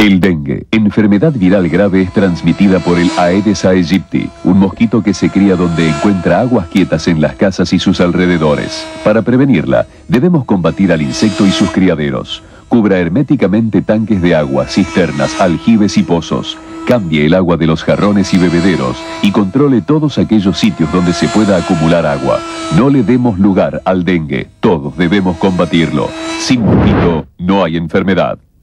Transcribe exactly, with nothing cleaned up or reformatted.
El dengue, enfermedad viral grave, es transmitida por el Aedes aegypti, un mosquito que se cría donde encuentra aguas quietas en las casas y sus alrededores. Para prevenirla, debemos combatir al insecto y sus criaderos. Cubra herméticamente tanques de agua, cisternas, aljibes y pozos. Cambie el agua de los jarrones y bebederos y controle todos aquellos sitios donde se pueda acumular agua. No le demos lugar al dengue. Todos debemos combatirlo. Sin mosquito no hay enfermedad.